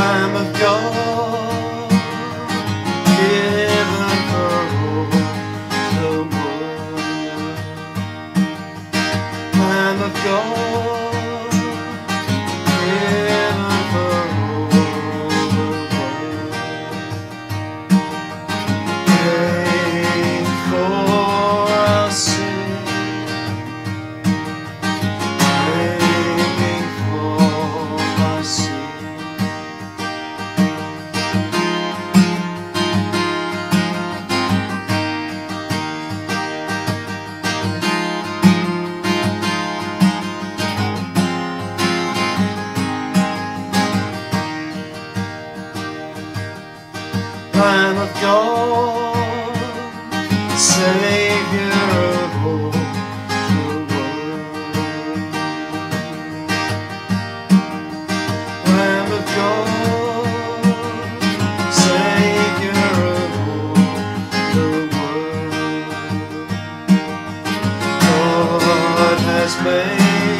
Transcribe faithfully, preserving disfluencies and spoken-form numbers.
Lamb of God, given for all the world. Lamb of God, given for all the world. Paying for our sin, paying for my sin. Lamb of God, Savior of all the world. Lamb of God, Savior of all the world. God has made